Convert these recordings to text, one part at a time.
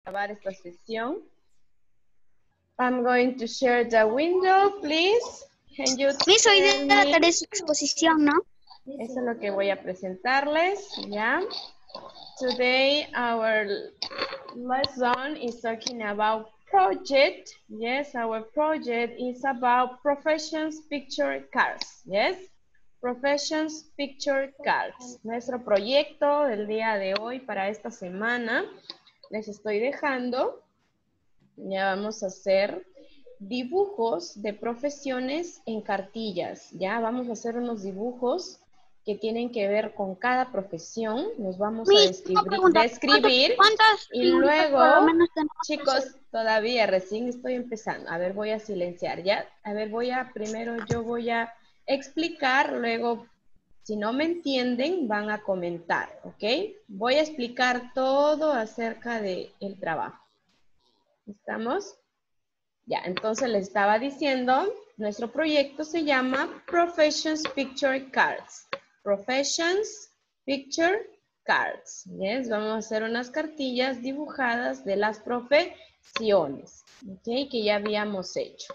grabar esta sesión. I'm going to share the window, please. Can you Miss, hoy tell día me? daré su exposición, ¿no? Eso es lo que voy a presentarles, ¿ya? Today our lesson is talking about project. Yes, our project is about professions picture cards. Yes, professions picture cards. Nuestro proyecto del día de hoy para esta semana les estoy dejando. Ya vamos a hacer dibujos de profesiones en cartillas. Ya vamos a hacer unos dibujos que tienen que ver con cada profesión. Los vamos a Miss, tengo pregunta. describir ¿Cuántas y figuritas por lo luego, menos tenemos que chicos, hacer? todavía recién estoy empezando. A ver, voy a silenciar ya. A ver, primero yo voy a explicar, luego, si no me entienden, van a comentar, ¿ok? Voy a explicar todo acerca del trabajo. ¿Estamos? Ya, entonces les estaba diciendo, nuestro proyecto se llama Professions Picture Cards. Professions Picture Cards. Yes, vamos a hacer unas cartillas dibujadas de las profesiones, ¿ok? Que ya habíamos hecho.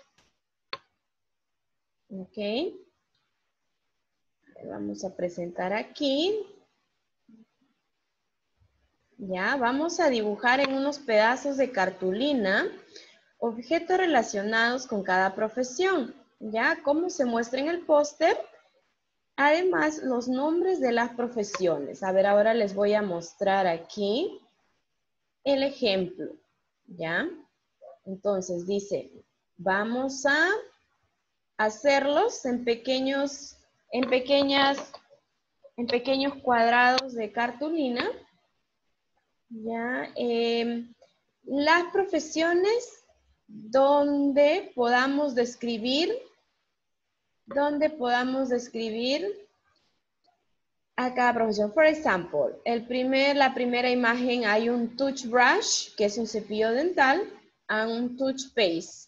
¿Ok? Vamos a presentar aquí. Ya, vamos a dibujar en unos pedazos de cartulina objetos relacionados con cada profesión, ¿ya? Como se muestra en el póster. Además, los nombres de las profesiones. A ver, ahora les voy a mostrar aquí el ejemplo, ¿ya? Entonces, dice, vamos a hacerlos en pequeños cuadrados de cartulina, ¿ya? Las profesiones donde podamos describir a cada profesión. For example, la primera imagen hay un toothbrush, que es un cepillo dental, y un toothpaste.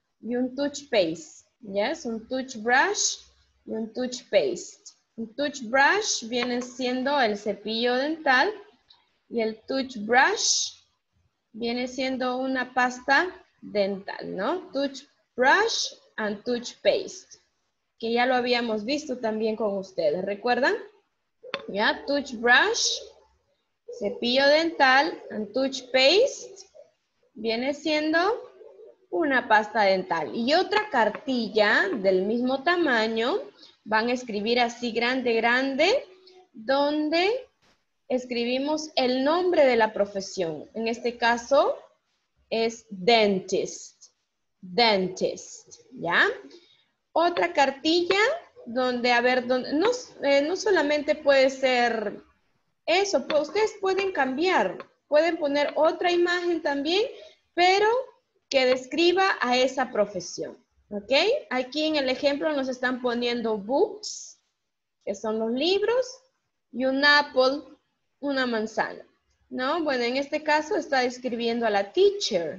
Yes, un toothbrush y un toothpaste. Un toothbrush viene siendo el cepillo dental y el toothbrush viene siendo una pasta dental, ¿no? Toothbrush and toothpaste, que ya lo habíamos visto también con ustedes, ¿recuerdan? Ya, toothbrush, cepillo dental and toothpaste viene siendo una pasta dental. Y otra cartilla del mismo tamaño, van a escribir así grande, donde escribimos el nombre de la profesión. En este caso es dentist, ¿ya? Otra cartilla donde, a ver, no solamente puede ser eso, pues ustedes pueden cambiar, pueden poner otra imagen también, pero que describa a esa profesión, ¿ok? Aquí en el ejemplo nos están poniendo books, que son los libros, y un apple, una manzana, ¿no? Bueno, en este caso está describiendo a la teacher.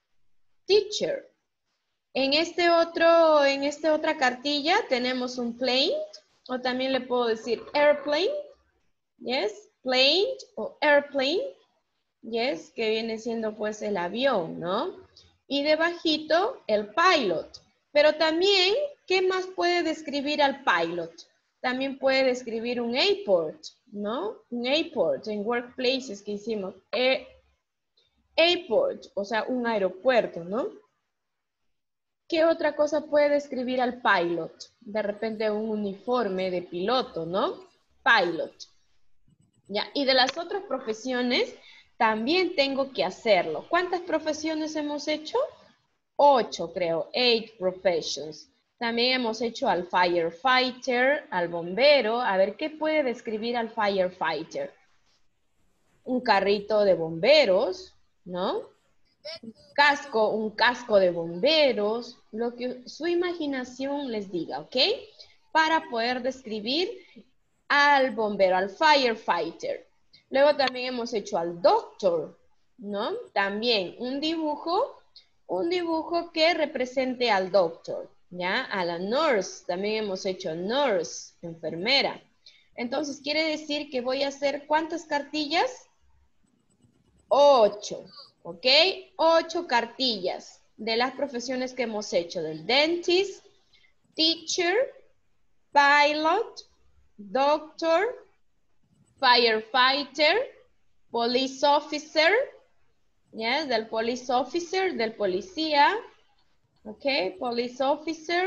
En esta otra cartilla tenemos un plane, o también le puedo decir airplane, yes, plane o airplane, yes, que viene siendo pues el avión, ¿no? Y debajito el pilot. Pero también, ¿qué más puede describir al pilot? También puede describir un airport, ¿no? Un airport en workplaces que hicimos. Airport, o sea, un aeropuerto, ¿no? ¿Qué otra cosa puede describir al pilot? De repente un uniforme de piloto, ¿no? Pilot. Ya, y de las otras profesiones también tengo que hacerlo. ¿Cuántas profesiones hemos hecho? 8, creo. 8 professions. También hemos hecho al firefighter, al bombero. A ver, ¿qué puede describir al firefighter? Un carrito de bomberos, ¿no? Un casco de bomberos, lo que su imaginación les diga, ¿ok? Para poder describir al bombero, al firefighter. Luego también hemos hecho al doctor, ¿no? También un dibujo que represente al doctor, ¿ya? A la nurse, también hemos hecho nurse, enfermera. Entonces, quiere decir que voy a hacer, ¿cuántas cartillas? 8. ¿Ok? 8 cartillas de las profesiones que hemos hecho, del dentist, teacher, pilot, doctor, firefighter, police officer, yes, del police officer, del policía, ok, police officer,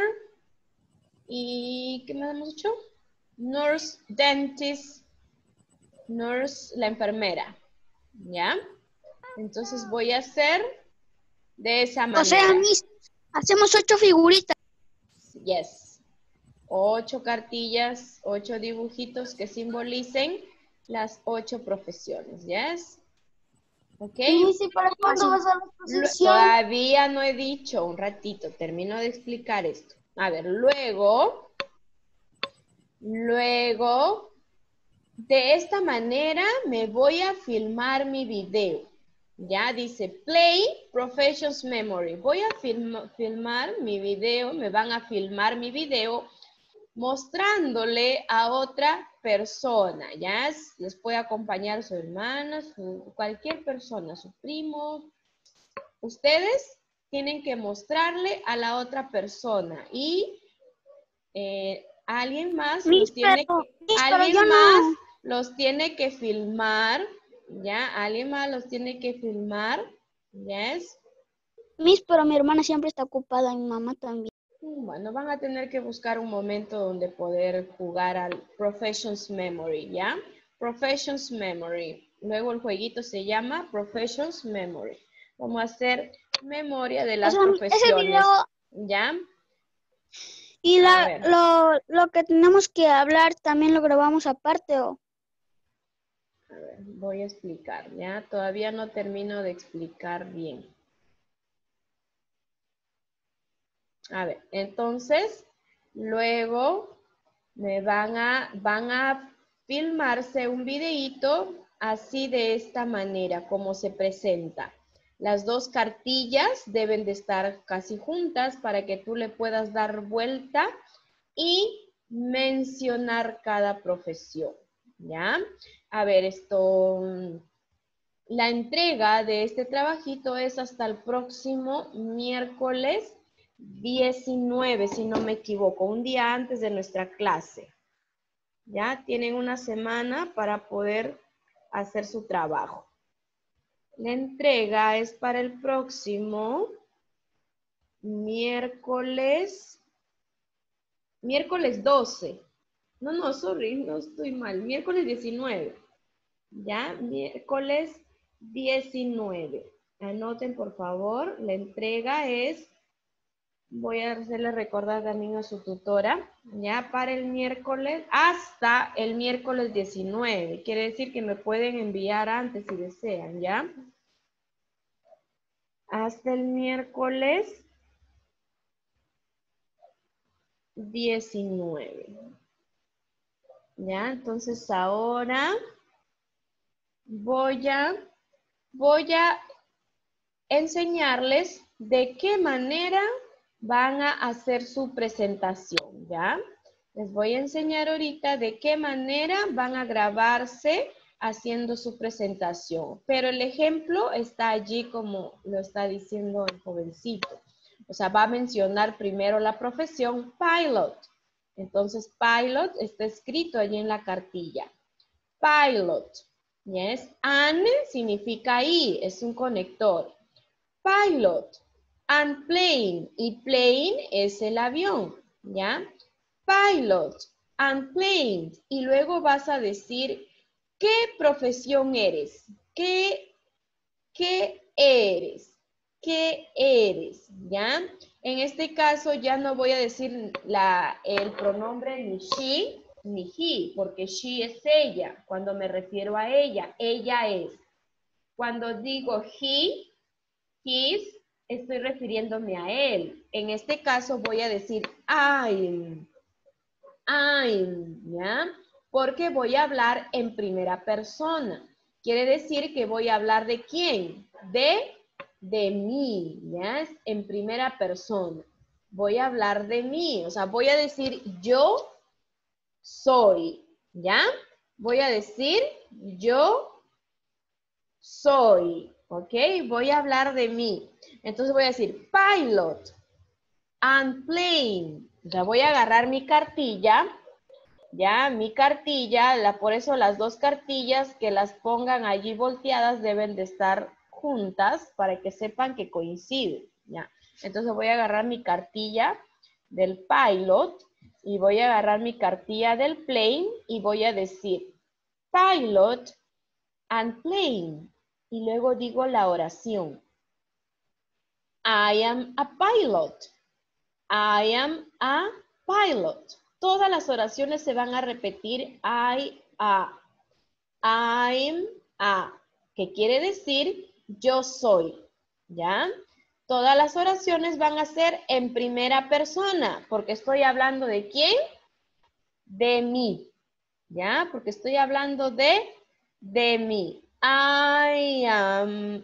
y ¿qué más hemos hecho? Nurse, dentist, nurse, la enfermera, ¿ya? Entonces voy a hacer de esa manera. O sea, Miss, hacemos 8 figuritas. Yes. 8 cartillas, 8 dibujitos que simbolicen las 8 profesiones, ¿yes? ¿Ok? Y Miss, ¿y para cuándo va a ser la exposición? Todavía no he dicho, un ratito, termino de explicar esto. A ver, luego, de esta manera me voy a filmar mi video. Ya dice Play Professions Memory. Voy a filmar mi video, me van a filmar mi video mostrándole a otra persona, ¿ya? Les puede acompañar su hermana, cualquier persona, su primo. Ustedes tienen que mostrarle a la otra persona y alguien más Miss, pero yo no. los tiene que filmar, ¿ya? Alguien más los tiene que filmar, ¿yes? Miss, pero mi hermana siempre está ocupada y mi mamá también. Bueno, van a tener que buscar un momento donde poder jugar al Professions Memory, ¿ya? Professions Memory. Luego el jueguito se llama Professions Memory. Vamos a hacer memoria de O las sea, ese profesiones, video ¿ya? y A ver. lo que tenemos que hablar también lo grabamos aparte, ¿o? A ver, voy a explicar, ¿ya? Todavía no termino de explicar bien. A ver, entonces, luego van a filmarse un videíto así de esta manera, como se presenta. Las 2 cartillas deben de estar casi juntas para que tú le puedas dar vuelta y mencionar cada profesión, ¿ya? A ver, la entrega de este trabajito es hasta el próximo miércoles 19, si no me equivoco, un día antes de nuestra clase. Ya tienen una semana para poder hacer su trabajo. La entrega es para el próximo miércoles 12. No, sorry, no estoy mal. Miércoles 19. Ya, miércoles 19. Anoten, por favor, la entrega es, voy a hacerle recordar también a su tutora, ya para el miércoles, hasta el miércoles 19. Quiere decir que me pueden enviar antes si desean, ¿ya? Hasta el miércoles 19. ¿Ya? Entonces ahora voy a enseñarles de qué manera van a hacer su presentación, ¿ya? Les voy a enseñar ahorita de qué manera van a grabarse haciendo su presentación. Pero el ejemplo está allí como lo está diciendo el jovencito. O sea, va a mencionar primero la profesión pilot. Entonces, pilot está escrito allí en la cartilla. Pilot. Yes. An significa I, es un conector. Pilot. And plane. Y plane es el avión, ¿ya? Pilot and plane. Y luego vas a decir, ¿qué profesión eres? ¿Qué eres? ¿Qué eres? ¿Ya? En este caso ya no voy a decir el pronombre ni she ni he, porque she es ella. Cuando me refiero a ella es. Cuando digo he, his, estoy refiriéndome a él. En este caso voy a decir I'm, ¿ya? Porque voy a hablar en primera persona. Quiere decir que voy a hablar de quién, de mí, ¿ya? En primera persona. Voy a hablar de mí, o sea, voy a decir yo soy, ¿ya? Voy a decir yo soy, ¿ok? Voy a hablar de mí. Entonces voy a decir pilot and plane. Ya voy a agarrar mi cartilla. Ya, mi cartilla, por eso las dos cartillas que las pongan allí volteadas deben de estar juntas para que sepan que coinciden. Ya, entonces voy a agarrar mi cartilla del pilot y voy a agarrar mi cartilla del plane y voy a decir pilot and plane. Y luego digo la oración. I am a pilot. I am a pilot. Todas las oraciones se van a repetir I'm a, que quiere decir yo soy, ¿ya? Todas las oraciones van a ser en primera persona, porque estoy hablando de ¿quién? De mí, ¿ya? Porque estoy hablando de mí. I'm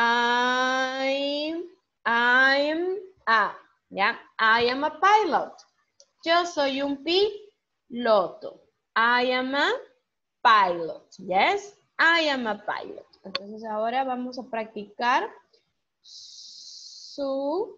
a, ¿ya? I am a pilot. Yo soy un piloto. I am a pilot. Yes, I am a pilot. Entonces ahora vamos a practicar su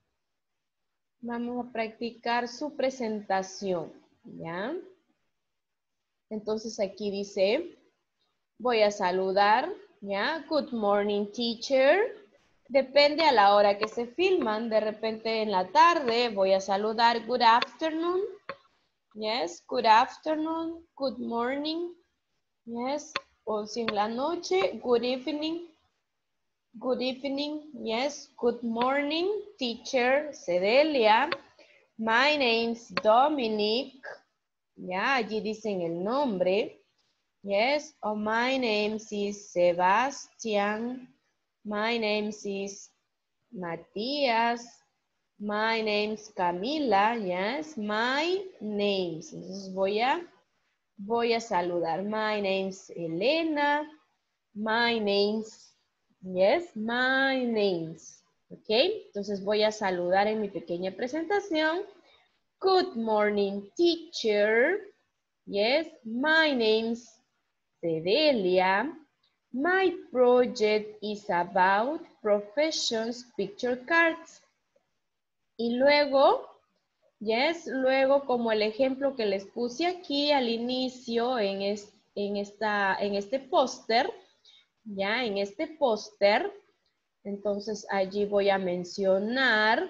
presentación. ¿Ya? Entonces aquí dice, voy a saludar, ¿ya? Good morning, teacher. Depende a la hora que se filman. De repente en la tarde voy a saludar good afternoon. Yes, good afternoon, good morning. Yes, o si en la noche, good evening. Good evening, yes, good morning, teacher Cedelia. My name's Dominic. Ya, allí dicen el nombre. Yes, oh, my name is Sebastian. My name is Matías. My name's Camila. Yes, my names. Entonces voy a saludar. My name's Elena. My name's, yes, my name's. Ok, entonces voy a saludar en mi pequeña presentación. Good morning, teacher. Yes, my name's Cedelia. My project is about professions picture cards. Y luego, yes, luego como el ejemplo que les puse aquí al inicio en este póster, ya en este póster, entonces allí voy a mencionar,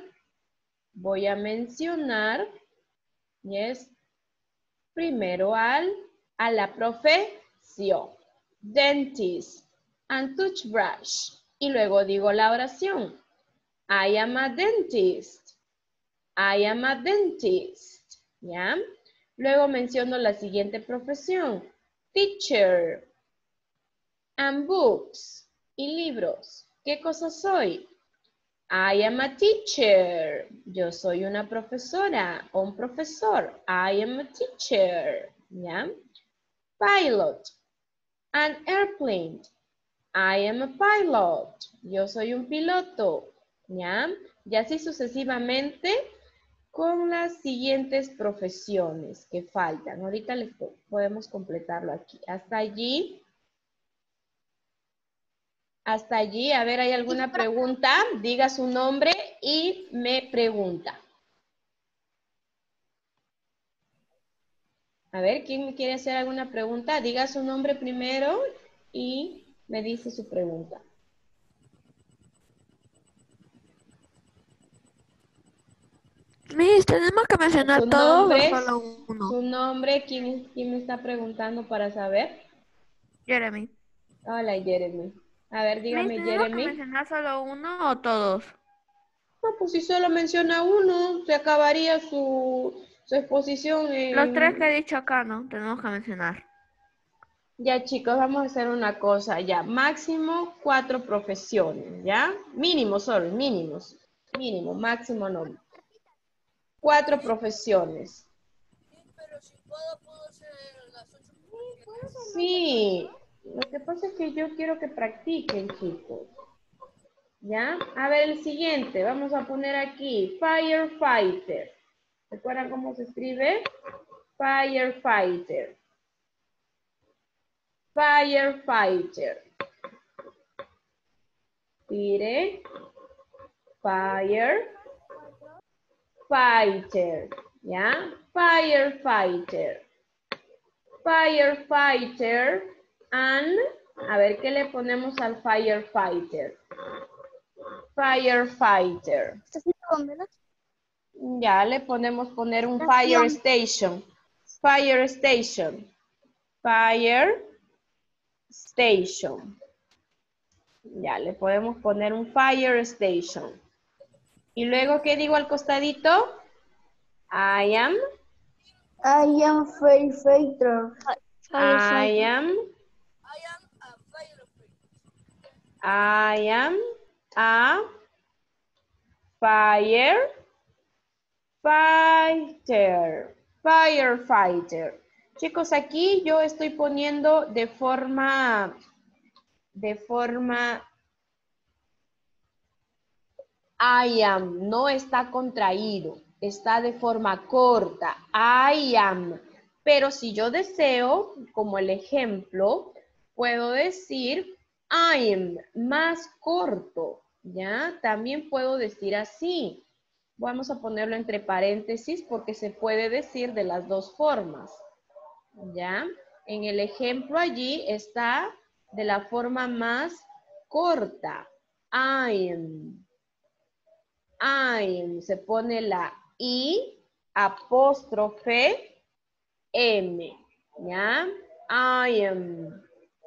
yes, primero a la profesión, dentist and toothbrush. Y luego digo la oración, I am a dentist. I am a dentist. ¿Ya? Luego menciono la siguiente profesión, teacher and books. Y libros. ¿Qué cosa soy? I am a teacher. Yo soy una profesora o un profesor. I am a teacher. ¿Ya? Pilot. An airplane. I am a pilot. Yo soy un piloto. ¿Ya? Y así sucesivamente con las siguientes profesiones que faltan. Ahorita les podemos completarlo aquí. Hasta allí. Hasta allí. A ver, ¿hay alguna pregunta? Diga su nombre y me pregunta. A ver, ¿quién me quiere hacer alguna pregunta? Diga su nombre primero y me dice su pregunta. Miss, ¿tenemos que mencionar Su todos nombre, o solo uno? su nombre, ¿quién me está preguntando para saber? Jeremy. Hola, Jeremy. A ver, Miss, dígame, ¿tenemos que Jeremy. mencionar solo uno o todos? No, pues si solo menciona uno, se acabaría su exposición Los tres que en... he dicho acá, ¿no? Tenemos que mencionar. Ya, chicos, vamos a hacer una cosa, ya. Máximo 4 profesiones, ¿ya? Mínimo, solo, mínimos. Mínimo, máximo no. 4 profesiones. Sí, lo que pasa es que yo quiero que practiquen, chicos. ¿Ya? A ver, el siguiente. Vamos a poner aquí, firefighter. ¿Recuerdan cómo se escribe? Firefighter. Firefighter. Tire. Firefighter. ¿Ya? Firefighter. Firefighter. And, a ver qué le ponemos al firefighter. Firefighter. Estación, ¿verdad? Ya le podemos poner un Estación. fire station. Fire station. Fire station. Ya le podemos poner un fire station. Y luego, ¿qué digo al costadito? I am firefighter. I am a firefighter. Chicos, aquí yo estoy poniendo de forma I am, no está contraído, está de forma corta, I am. Pero si yo deseo, como el ejemplo, puedo decir I am, más corto, ¿ya? También puedo decir así. Vamos a ponerlo entre paréntesis porque se puede decir de las dos formas, ¿ya? En el ejemplo allí está de la forma más corta, I am. I'm, se pone la I, apóstrofe, M, ¿ya? I'm,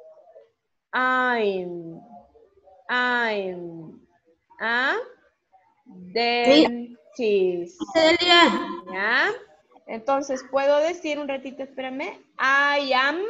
a dentist, ¿ya? Entonces, puedo decir un ratito, espérame, I am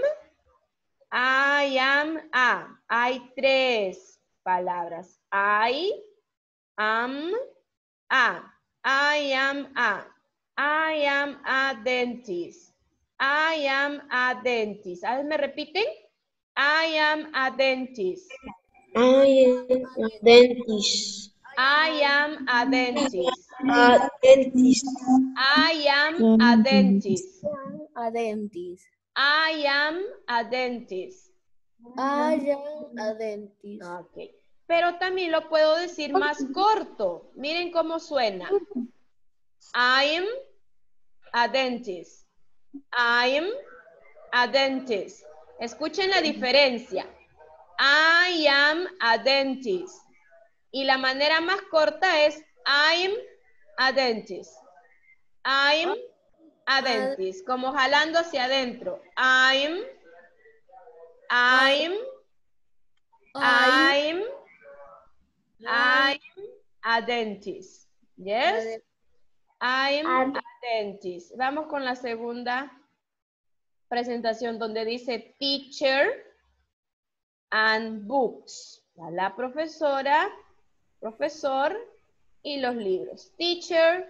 a. Hay tres palabras. I am a. I am a. I am a dentist. I am a dentist. A ver, ¿me repiten? I am a dentist. I am a dentist. I am a dentist. A dentist. I am a dentist. A dentist. I am a dentist. I am a dentist. Ok. Pero también lo puedo decir más corto. Miren cómo suena. I'm a dentist. I'm a dentist. Escuchen la diferencia. I am a dentist. Y la manera más corta es I'm a dentist. I'm a dentist. Como jalando hacia adentro. I'm a dentist. Yes? I'm a dentist. Vamos con la segunda presentación donde dice teacher and books. La profesora, profesor y los libros. Teacher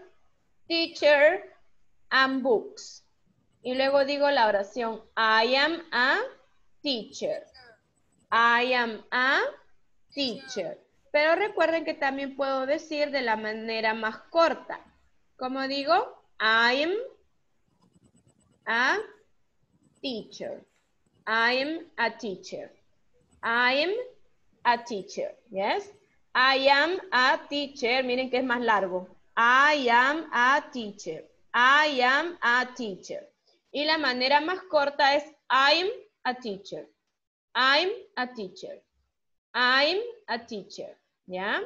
and books. Y luego digo la oración I am a teacher. I am a teacher. Pero recuerden que también puedo decir de la manera más corta. Como digo, I am a teacher. I am a teacher. I am a teacher. Yes? I am a teacher. Miren que es más largo. I am a teacher. I am a teacher. Y la manera más corta es I'm a teacher. I'm a teacher. I'm a teacher. ¿Ya?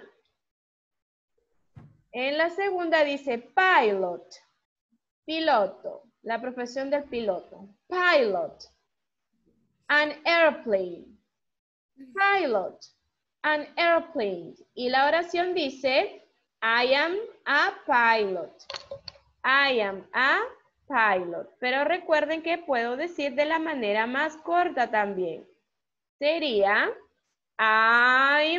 En la segunda dice pilot. Piloto. La profesión del piloto. Pilot. An airplane. Pilot. An airplane. Y la oración dice I am a pilot. I am a pilot. Pero recuerden que puedo decir de la manera más corta también. Sería I'm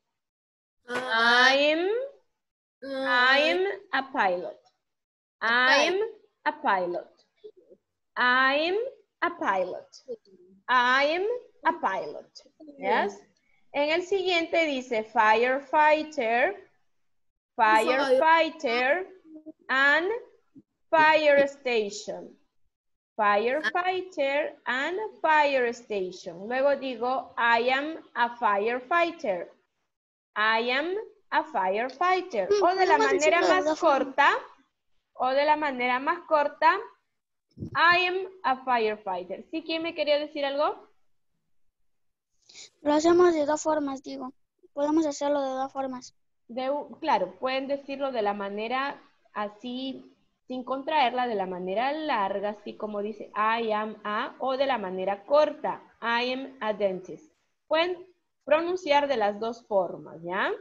a pilot. I'm a pilot. I'm a pilot. I'm a pilot. Yes. En el siguiente dice firefighter, firefighter, and fire station. Firefighter and fire station. Luego digo, I am a firefighter. I am a firefighter. O de la podemos manera decirlo de más dos formas. corta, I am a firefighter. ¿Sí? ¿Quién me quería decir algo? Lo hacemos de dos formas, digo. Podemos hacerlo de dos formas. Claro, pueden decirlo de la manera así, sin contraerla, de la manera larga, así como dice I am a, o de la manera corta, I am a dentist. Pueden pronunciar de las dos formas, ¿ya?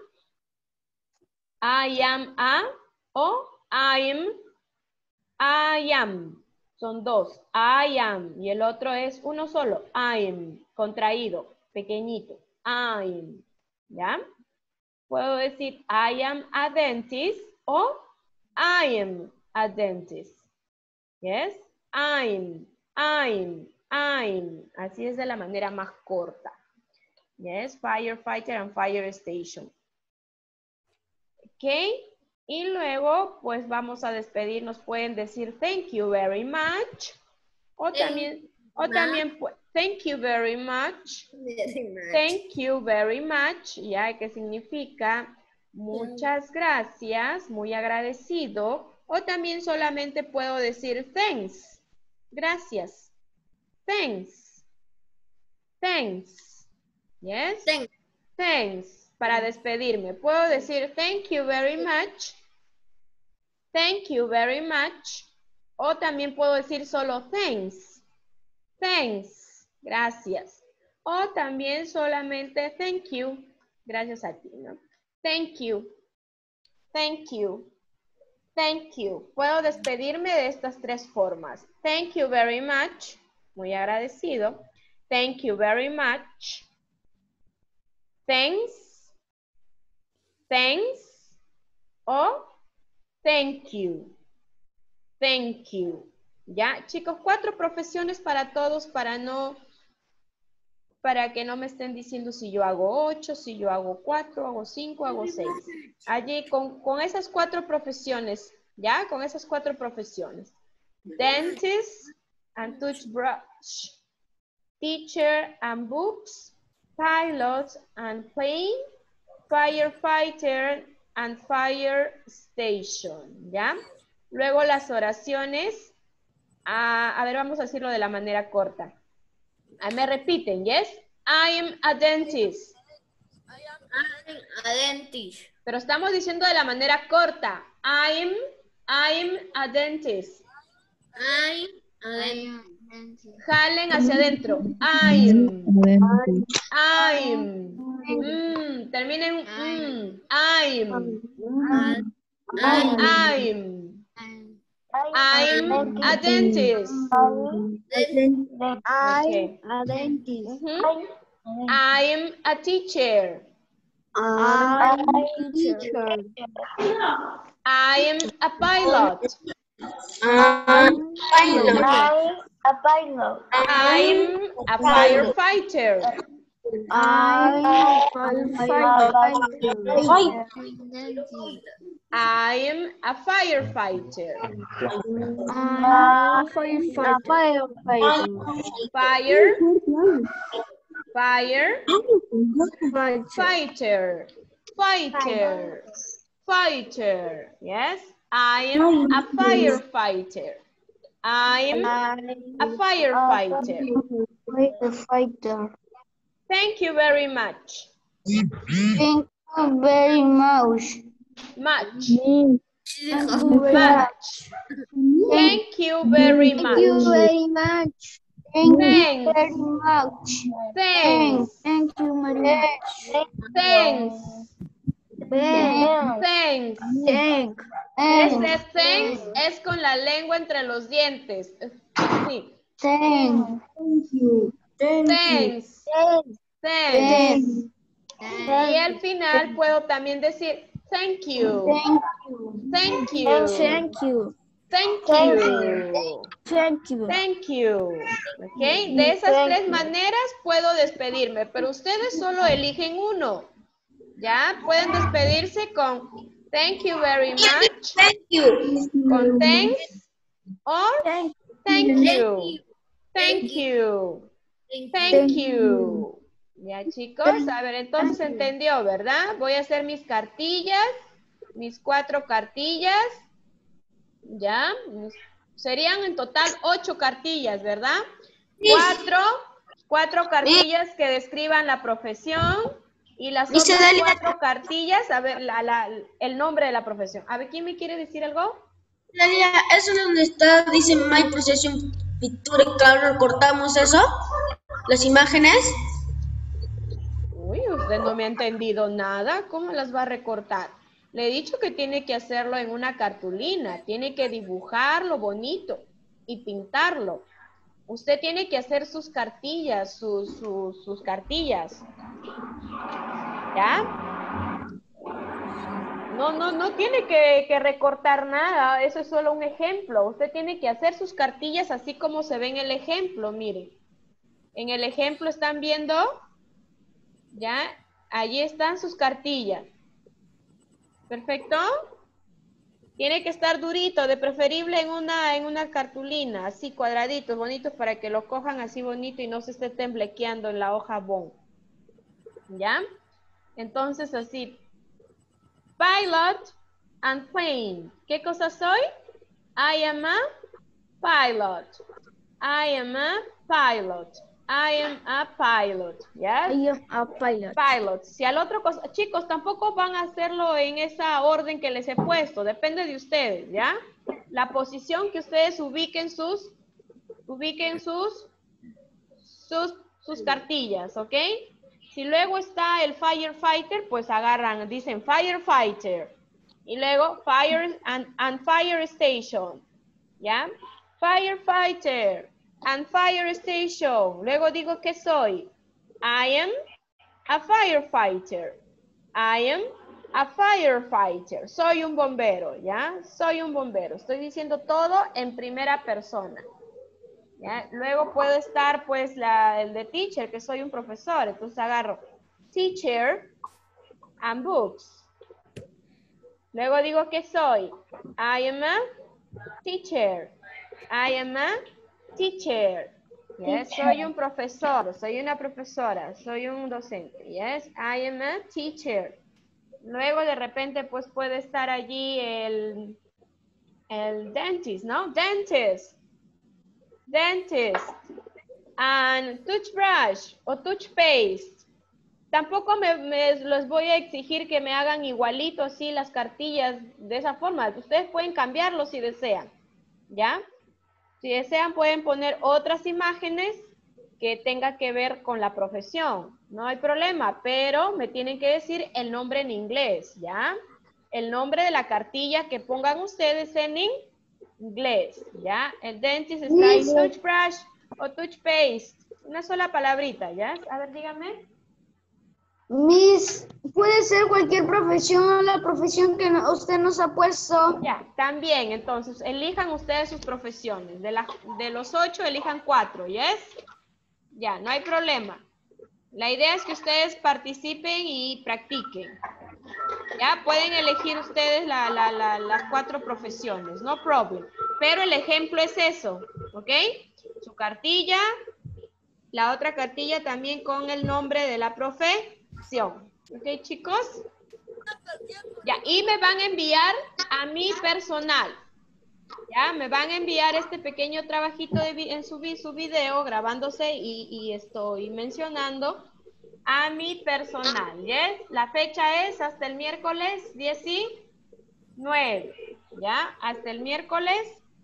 I am a o I am. Son dos, I am, y el otro es uno solo, I am, contraído, pequeñito, I am, ¿ya? Puedo decir I am a dentist o I am a dentist. Yes? I'm. Así es de la manera más corta. Yes, firefighter and fire station. Ok. Y luego, pues vamos a despedirnos. Pueden decir thank you very much. O también, thank you very much. Thank you very much, ya que significa muchas gracias, muy agradecido, o también solamente puedo decir thanks, gracias, thanks, yes, thanks, para despedirme. Puedo decir thank you very much, o también puedo decir solo thanks, gracias. O también solamente thank you. Gracias a ti, ¿no? Thank you. Puedo despedirme de estas tres formas. Thank you very much. Muy agradecido. Thank you very much. Thanks. O thank you. Ya, chicos, 4 profesiones para todos para que no me estén diciendo si yo hago 8, si yo hago 4, hago 5, hago 6. Allí con esas 4 profesiones, ¿ya? Con esas 4 profesiones. Dentist and toothbrush. Teacher and books. Pilot and plane. Firefighter and fire station, ¿ya? Luego las oraciones. A ver, vamos a decirlo de la manera corta. Me repiten, yes? I am a dentist. Pero estamos diciendo de la manera corta. I am a dentist. Jalen hacia adentro. I am. Terminen. I'm a dentist. Okay. A dentist. I'm a teacher. I'm a teacher. I am a pilot. I'm A pilot. I'm a firefighter. I'm a firefighter. I am a firefighter. I'm a firefighter. Fighter. Yes, I am a firefighter. I'm a firefighter. Thank you very much. Thank you very much. Much. Thank you Thank you very much. very much. Thank you very much. Thanks. Thank you very much. Thanks. Thanks. Ese thanks es con la lengua entre los dientes. Sí. Thanks. Thanks. Y al final puedo también decir thank you. Thank you. ¿Ok? De esas 3 maneras puedo despedirme, pero ustedes solo eligen uno. ¿Ya? Pueden despedirse con thank you very much. Con thanks o thank you. Ya, chicos, a ver, entonces entendió, ¿verdad? Voy a hacer mis cartillas, mis 4 cartillas, ¿ya? Serían en total 8 cartillas, ¿verdad? 4 cartillas que describan la profesión y las Dice otras Dalia. 4 cartillas, a ver, el nombre de la profesión. A ver, ¿quién me quiere decir algo? Dalia, eso es donde está, dice My Procession Picture, claro, cortamos eso, las imágenes. Uy, usted no me ha entendido nada. ¿Cómo las va a recortar? Le he dicho que tiene que hacerlo en una cartulina. Tiene que dibujarlo bonito y pintarlo. Usted tiene que hacer sus cartillas, sus cartillas. ¿Ya? No tiene que recortar nada. Eso es solo un ejemplo. Usted tiene que hacer sus cartillas así como se ve en el ejemplo. Miren. En el ejemplo están viendo... ¿Ya? Allí están sus cartillas. ¿Perfecto? Tiene que estar durito, de preferible en una cartulina, así cuadraditos, bonitos, para que lo cojan así bonito y no se esté temblequeando en la hoja bond. ¿Ya? Entonces así. Pilot and plane. ¿Qué cosa soy? I am a pilot. I am a pilot. I am a pilot, yes? I am a pilot. Pilot. Si al otro cosa, chicos, tampoco van a hacerlo en esa orden que les he puesto, depende de ustedes, ¿ya? La posición que ustedes ubiquen sus cartillas, ¿ok? Si luego está el firefighter, pues agarran, dicen firefighter. Y luego fire and fire station, ¿ya? Firefighter and fire station. Luego digo que soy. I am a firefighter. I am a firefighter. Soy un bombero, ¿ya? Soy un bombero. Estoy diciendo todo en primera persona. ¿Ya? Luego puede estar, pues, el de teacher, que soy un profesor. Entonces agarro teacher and books. Luego digo que soy. I am a teacher. I am a teacher. Yes, soy un profesor, soy una profesora, soy un docente. Yes, I am a teacher. Luego de repente pues puede estar allí el dentist, ¿no? Dentist. Dentist. And toothbrush o toothpaste. Tampoco les voy a exigir que me hagan igualito así las cartillas de esa forma. Ustedes pueden cambiarlo si desean, ¿ya? Si desean pueden poner otras imágenes que tenga que ver con la profesión. No hay problema, pero me tienen que decir el nombre en inglés, ¿ya? El nombre de la cartilla que pongan ustedes en inglés, ¿ya? El dentist está en toothbrush o toothpaste. Una sola palabrita, ¿ya? A ver, dígame. Miss, puede ser cualquier profesión, la profesión que usted nos ha puesto. Ya, también, entonces, elijan ustedes sus profesiones. De los 8, elijan 4, ¿yes? Ya, no hay problema. La idea es que ustedes participen y practiquen. Ya, pueden elegir ustedes las 4 profesiones, no problem. Pero el ejemplo es eso, ¿ok? Su cartilla, la otra cartilla también con el nombre de la profesión. ¿Ok, chicos? Ya, y me van a enviar a mi personal. Ya, me van a enviar este pequeño trabajito en su video, grabándose y estoy mencionando a mi personal. ¿Yes? La fecha es hasta el miércoles 19. ¿Ya? Hasta el miércoles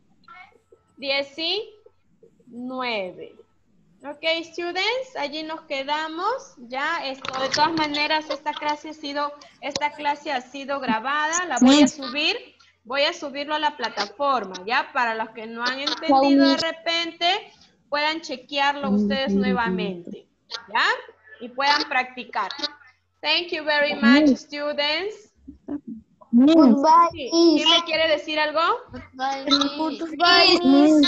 19. Ok, students, allí nos quedamos. Ya, esto, de todas maneras, esta clase ha sido grabada. La voy a subir. Voy a subirlo a la plataforma, ¿ya? Para los que no han entendido de repente, puedan chequearlo ustedes nuevamente, ¿ya? Y puedan practicar. Thank you very much, students. Goodbye. Sí. ¿Quién le quiere decir algo? Goodbye,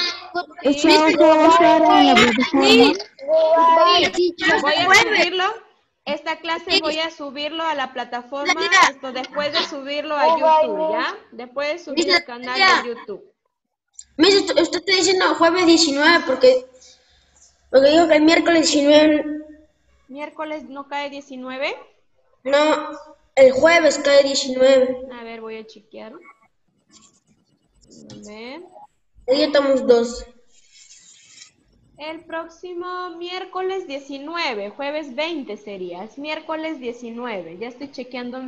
Voy a subirlo. Esta clase voy a subirlo a la plataforma después de subirlo a YouTube, ¿ya? Después de subirlo al canal de YouTube. Miss, usted está diciendo jueves 19 porque dijo que el miércoles 19 Miércoles no cae 19. No, el jueves cae 19. A ver, voy a chequear. A ver. Hoy estamos 2. El próximo miércoles 19, jueves 20 sería. Es miércoles 19. Ya estoy chequeando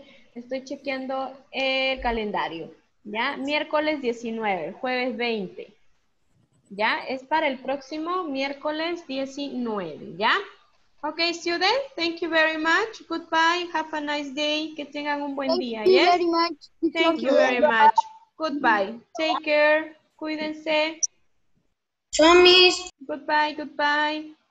el calendario. ¿Ya? Miércoles 19, jueves 20. ¿Ya? Es para el próximo miércoles 19. ¿Ya? Ok, students, thank you very much. Goodbye. Have a nice day. Que tengan un buen día. Thank you Yes? very much. Thank you very much. Goodbye. Take care. Cuídense. Chomis. Goodbye, goodbye.